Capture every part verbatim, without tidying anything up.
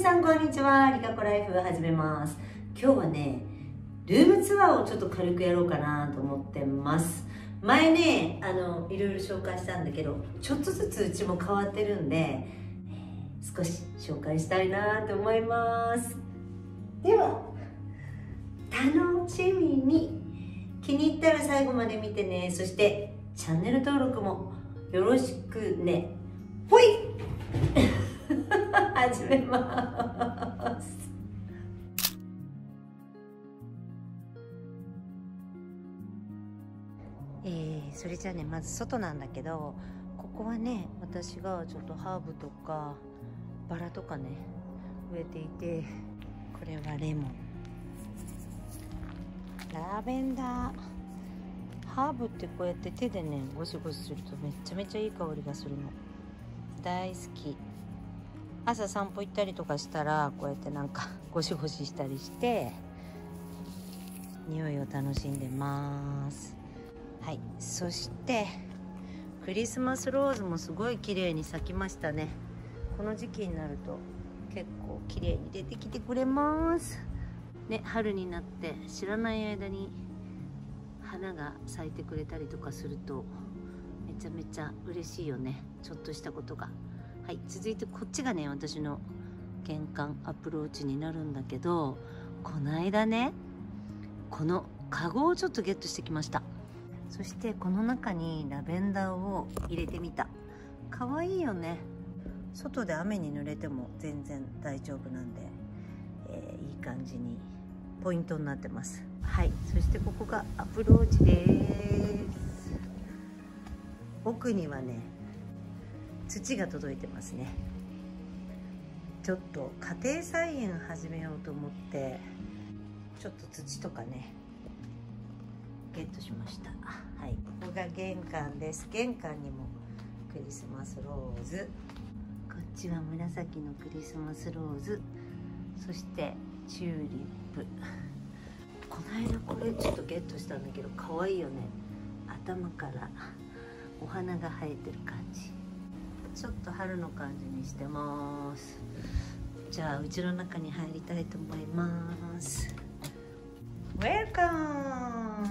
さんこんにちは。リカコライフ始めます。今日はね、ルームツアーをちょっと軽くやろうかなと思ってます。前ね、あのいろいろ紹介したんだけど、ちょっとずつうちも変わってるんで、えー、少し紹介したいなと思います。では楽しみに気に入ったら最後まで見てね。そしてチャンネル登録もよろしくね。ほい始めます。えー、それじゃあね、まず外なんだけど、ここはね、私がちょっとハーブとかバラとかね植えていて、これはレモン、ラベンダー、ハーブってこうやって手でねゴシゴシするとめちゃめちゃいい香りがするの。大好き。朝散歩行ったりとかしたらこうやってなんかゴシゴシしたりして匂いを楽しんでます。はい、そしてクリスマスローズもすごい綺麗に咲きましたね。この時期になると結構綺麗に出てきてくれますね。春になって知らない間に花が咲いてくれたりとかするとめちゃめちゃ嬉しいよね。ちょっとしたことが。はい、続いてこっちがね、私の玄関アプローチになるんだけど、この間ね、このカゴをちょっとゲットしてきました。そしてこの中にラベンダーを入れてみた。かわいいよね。外で雨に濡れても全然大丈夫なんで、えー、いい感じにポイントになってます。はい、そしてここがアプローチです。奥にはね、土が届いてますね。ちょっと家庭菜園始めようと思ってちょっと土とかねゲットしました。はい、ここが玄関です。玄関にもクリスマスローズ、こっちは紫のクリスマスローズ、そしてチューリップ。この間これちょっとゲットしたんだけど可愛いよね。頭からお花が生えてる感じ。ちょっと春の感じにしてます。じゃあうちの中に入りたいと思います。ウェルカム。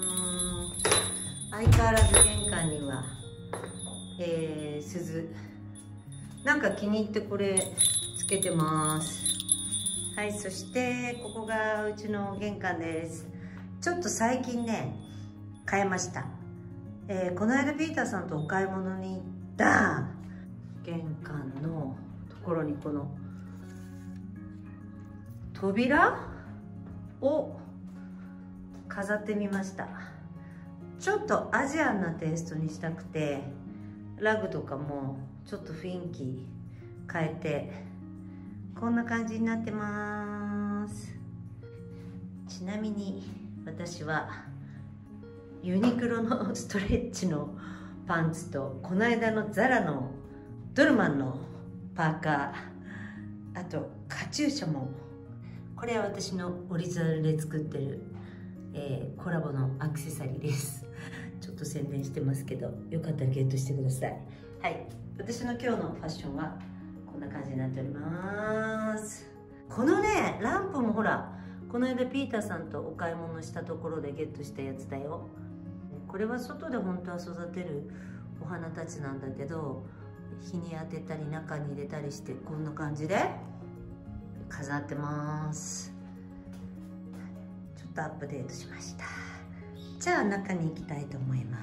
相変わらず玄関には、えー、鈴なんか気に入ってこれつけてます。はい、そしてここがうちの玄関です。ちょっと最近ね変えました。えー、この間ピーターさんとお買い物に行った玄関のところにこの扉を飾ってみました。ちょっとアジアンなテイストにしたくて、ラグとかもちょっと雰囲気変えてこんな感じになってます。ちなみに私はユニクロのストレッチのパンツとこの間のザラのドルマンのパーカー、あとカチューシャも、これは私のオリジナルで作ってる、えー、コラボのアクセサリーです。ちょっと宣伝してますけど、よかったらゲットしてください。はい、私の今日のファッションはこんな感じになっております。このねランプもほら、この間ピーターさんとお買い物したところでゲットしたやつだよ。これは外で本当は育てるお花たちなんだけど、日に当てたり中に入れたりしてこんな感じで飾ってます。ちょっとアップデートしました。じゃあ中に行きたいと思います。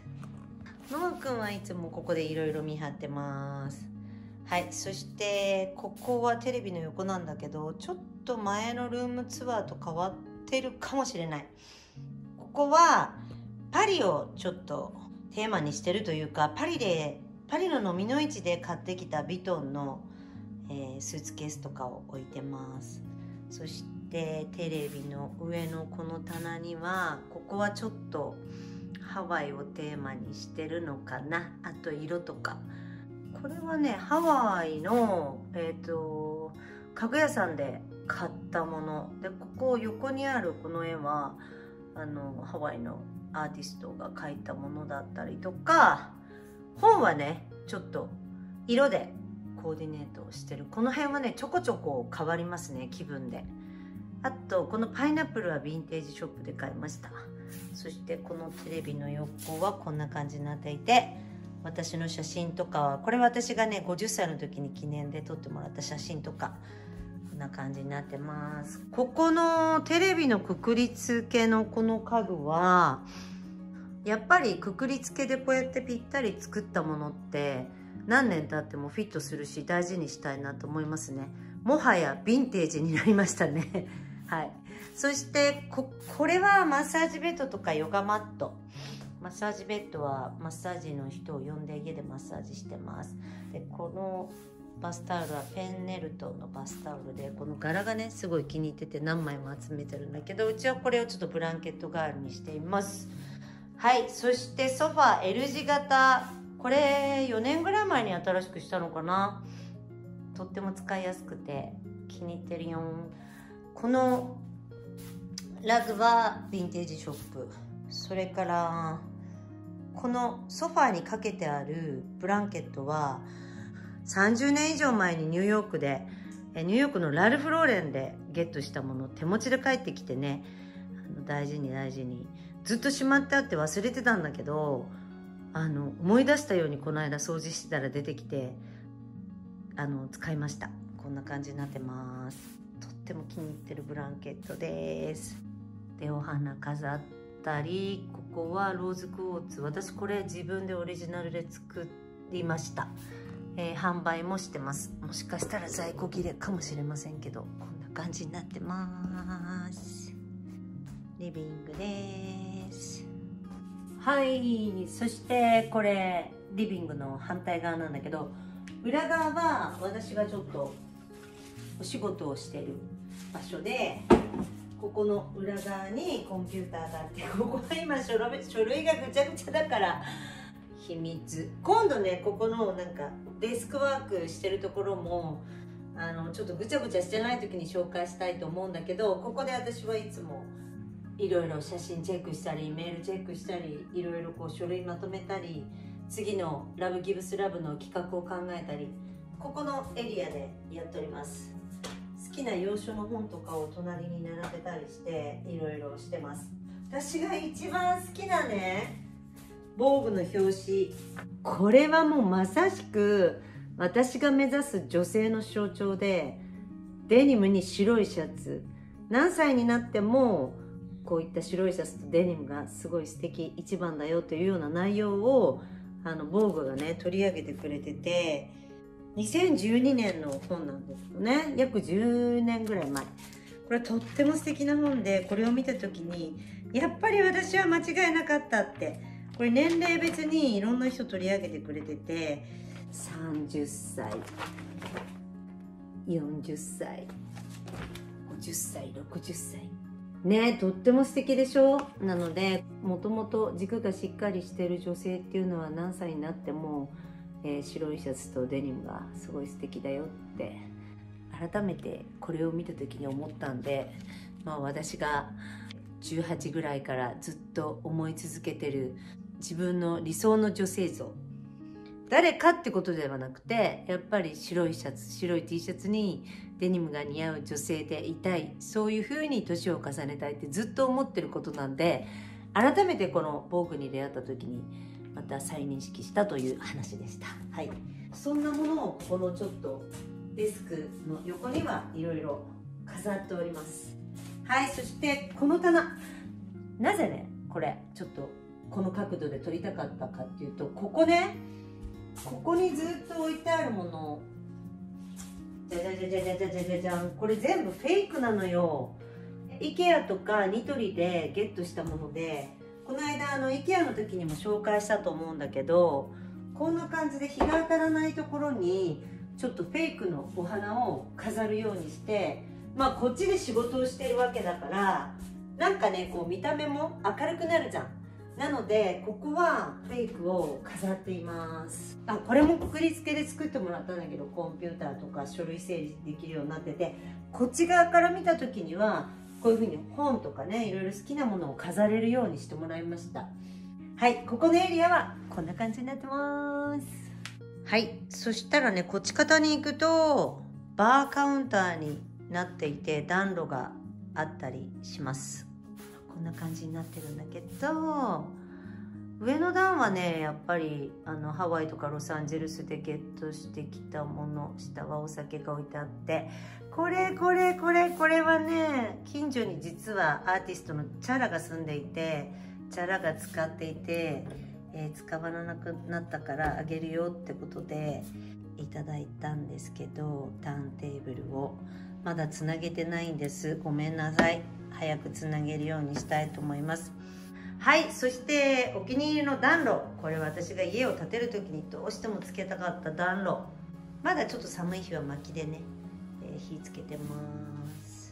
のむくんはいつもここでいろいろ見張ってます。はい、そしてここはテレビの横なんだけど、ちょっと前のルームツアーと変わってるかもしれない。ここはパリをちょっとテーマにしてるというか、パリでパリの飲みの市で買ってきたヴィトンの、えー、スーツケースとかを置いてます。そしてテレビの上のこの棚には、ここはちょっとハワイをテーマにしてるのかな。あと色とか、これはねハワイのえっと家具屋さんで買ったもので、ここ横にあるこの絵はあのハワイのアーティストが描いたものだったりとか、本はねちょっと色でコーディネートをしてる。この辺はねちょこちょこ変わりますね、気分で。あとこのパイナップルはヴィンテージショップで買いました。そしてこのテレビの横はこんな感じになっていて、私の写真とかはこれ私がねごじゅっさいの時に記念で撮ってもらった写真とか、こんな感じになってます。ここのテレビのくくりつけのこの家具はやっぱりくくりつけでこうやってぴったり作ったものって何年経ってもフィットするし大事にしたいなと思いますね。もはやヴィンテージになりましたねはい。そしてここれはマッサージベッドとかヨガマット。マッサージベッドはマッサージの人を呼んで家でマッサージしてます。でこのバスタオルはペンネルトのバスタオルで、この柄がねすごい気に入ってて何枚も集めてるんだけど、うちはこれをちょっとブランケット代わりにしています。はい。そしてソファー L 字型、これよねんぐらい前に新しくしたのかな。とっても使いやすくて気に入ってるよ。このラグはヴィンテージショップ。それからこのソファーにかけてあるブランケットはさんじゅうねん以上前にニューヨークでニューヨークのラルフローレンでゲットしたものを手持ちで帰ってきてね、あの大事に大事にずっとしまってあって忘れてたんだけど、あの思い出したようにこの間掃除してたら出てきて、あの使いました。こんな感じになってます。とっても気に入ってるブランケットです。でお花飾ったり、ここはローズクォーツ。私これ自分でオリジナルで作りました。えー、販売もしてます。もしかしたら在庫切れかもしれませんけど、こんな感じになってます。リビングです。はい。そしてこれリビングの反対側なんだけど、裏側は私がちょっとお仕事をしてる場所で、ここの裏側にコンピューターがあって、ここは今書類、書類がぐちゃぐちゃだから秘密。今度ねここのなんかデスクワークしてるところもあのちょっとぐちゃぐちゃしてない時に紹介したいと思うんだけど、ここで私はいつもいろいろ写真チェックしたりメールチェックしたり、いろいろこう書類まとめたり、次のラブギブスラブの企画を考えたり、ここのエリアでやっております。好きな洋書の本とかを隣に並べたりしていろいろしてます。私が一番好きなね防具の表紙、これはもうまさしく私が目指す女性の象徴で、デニムに白いシャツ、何歳になってもこういった白いシャツとデニムがすごい素敵、一番だよというような内容をあの防具がね取り上げてくれてて、にせんじゅうにねんの本なんですよね。約じゅうねんぐらい前。これはとっても素敵な本で、これを見た時にやっぱり私は間違いなかったって、これ年齢別にいろんな人取り上げてくれてて、さんじゅっさい、よんじゅっさい、ごじゅっさい、ろくじゅっさいね、とっても素敵でしょ。なのでもともと軸がしっかりしてる女性っていうのは何歳になってもえー、白いシャツとデニムがすごい素敵だよって改めてこれを見た時に思ったんで、まあ、私がじゅうはちぐらいからずっと思い続けてる自分の理想の女性像、誰かってことではなくて、やっぱり白いシャツ、白い T シャツにデニムが似合う女性でいたい、そういう風に年を重ねたいってずっと思ってることなんで、改めてこの防具に出会った時にまた再認識したという話でした。はい、そんなものをこのちょっとデスクの横にはいろいろ飾っております。はい、そしてこの棚、なぜねこれちょっとこの角度で撮りたかったかっていうと、ここね、ここにずっと置いてあるもの、じゃじゃじゃじゃじゃじゃじゃじゃじゃん、これ全部フェイクなのよ。 IKEA とかニトリでゲットしたもので、この間あの IKEA の時にも紹介したと思うんだけど、こんな感じで日が当たらないところにちょっとフェイクのお花を飾るようにして、まあこっちで仕事をしてるわけだから、なんかねこう見た目も明るくなるじゃん。なのでここはフェイクを飾っています。あ、これもくくりつけで作ってもらったんだけど、コンピューターとか書類整理できるようになってて、こっち側から見た時にはこういうふうに本とかね、いろいろ好きなものを飾れるようにしてもらいました。はい、ここのエリアはこんな感じになってます。 はい、そしたらね、こっち方に行くとバーカウンターになっていて暖炉があったりします。こんな感じになってるんだけど、上の段はねやっぱりあのハワイとかロサンゼルスでゲットしてきたもの、下はお酒が置いてあって、これこれこれこれはね、近所に実はアーティストのチャラが住んでいて、チャラが使っていて、えー、使わなくなったからあげるよってことでいただいたんですけど、ターンテーブルをまだつなげてないんです。ごめんなさい。早くつなげるようにしたいと思います。はい、そしてお気に入りの暖炉、これは私が家を建てる時にどうしてもつけたかった暖炉。まだちょっと寒い日は薪でね、えー、火つけてます。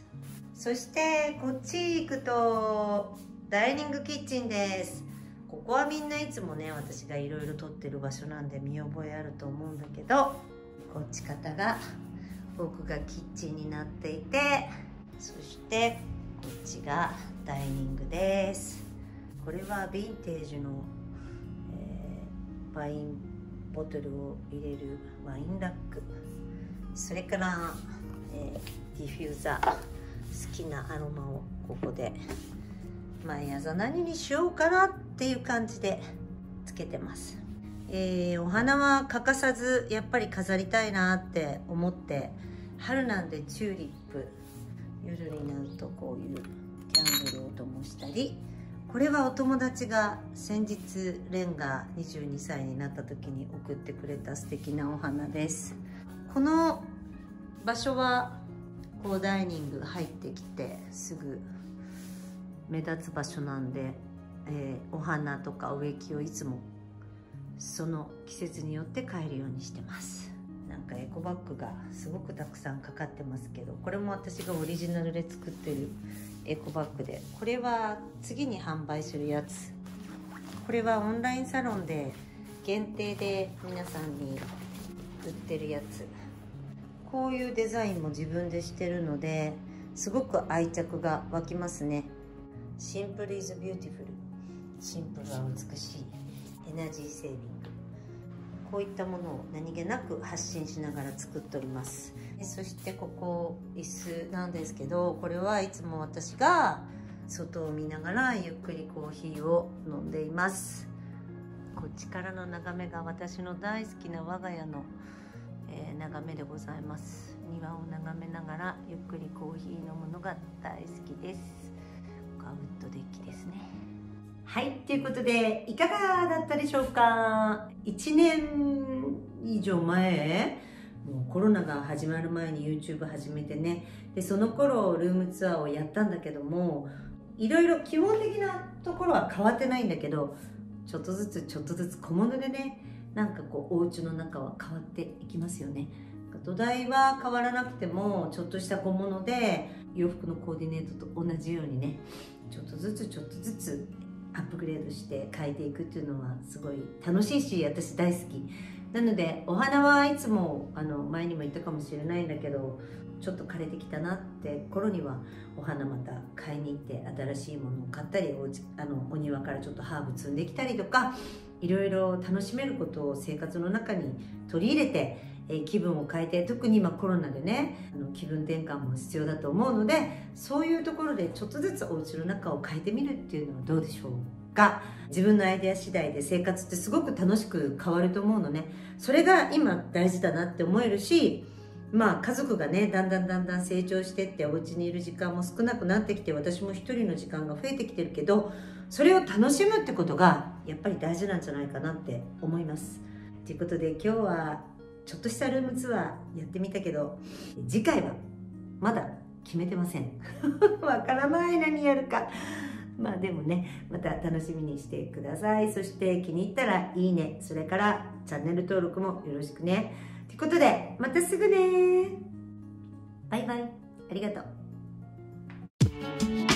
そしてこっち行くとダイニングキッチンです。ここはみんないつもね私がいろいろ撮ってる場所なんで見覚えあると思うんだけど、こっち方が奥がキッチンになっていて、そしてこっちがダイニングです。これはヴィンテージの、えー、ワインボトルを入れるワインラック、それから、えー、ディフューザー、好きなアロマをここで毎朝何にしようかなっていう感じでつけてます。えー、お花は欠かさずやっぱり飾りたいなって思って、春なんでチューリップ、夜になるとこういうキャンドルを灯したり、これはお友達が先日レンがにじゅうにさいになった時に送ってくれた素敵なお花です。この場所はこうダイニング入ってきてすぐ目立つ場所なんで、えー、お花とか植木をいつもその季節によって変えるようにしてます。なんかエコバッグがすごくたくさんかかってますけど、これも私がオリジナルで作ってるエコバッグで、これは次に販売するやつ。これはオンラインサロンで限定で皆さんに売ってるやつ。こういうデザインも自分でしてるのですごく愛着が湧きますね。シンプルイズビューティフル、シンプルは美しい、エナジーセービング、こういったものを何気なく発信しながら作っております。そしてここ椅子なんですけど、これはいつも私が外を見ながらゆっくりコーヒーを飲んでいます。こっちからの眺めが私の大好きな我が家の、えー、眺めでございます。庭を眺めながらゆっくりコーヒー飲むのが大好きです。ガウッドデッキですね。はい、ということでいかがだったでしょうか。いちねん以上前、もうコロナが始まる前に YouTube 始めてね、でその頃ルームツアーをやったんだけども、いろいろ基本的なところは変わってないんだけど、ちょっとずつちょっとずつ小物でね、なんかこうお家の中は変わっていきますよね。土台は変わらなくてもちょっとした小物で洋服のコーディネートと同じようにね、ちょっとずつちょっとずつアップグレードして変えていくっていうのはすごい楽しいし、私大好きなので、お花はいつもあの前にも言ったかもしれないんだけど、ちょっと枯れてきたなって頃にはお花また買いに行って新しいものを買ったり、お家あのお庭からちょっとハーブ摘んできたりとか、いろいろ楽しめることを生活の中に取り入れて、えー、気分を変えて、特に今コロナでね、あの気分転換も必要だと思うので、そういうところでちょっとずつお家の中を変えてみるっていうのはどうでしょうか。自分のアイデア次第で生活ってすごく楽しく変わると思うのね。それが今大事だなって思えるし、まあ家族がねだんだんだんだん成長してって、お家にいる時間も少なくなってきて、私も一人の時間が増えてきてるけど、それを楽しむってことがやっぱり大事なんじゃないかなって思います。ということで今日はちょっとしたルームツアーやってみたけど、次回はまだ決めてませんわからない、何やるか。まあでもね、また楽しみにしてください。そして気に入ったらいいね、それからチャンネル登録もよろしくね。ということでまたすぐね。バイバイ。ありがとう。